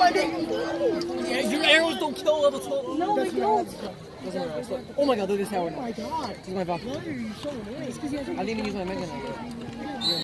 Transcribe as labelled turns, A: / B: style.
A: Yeah, your arrows don't kill level 12.
B: No, they don't.
A: Oh my god, look at this tower.
B: Oh my god.
A: This is my vodka.
B: Why are you so annoying?
A: I didn't even use my mega knight.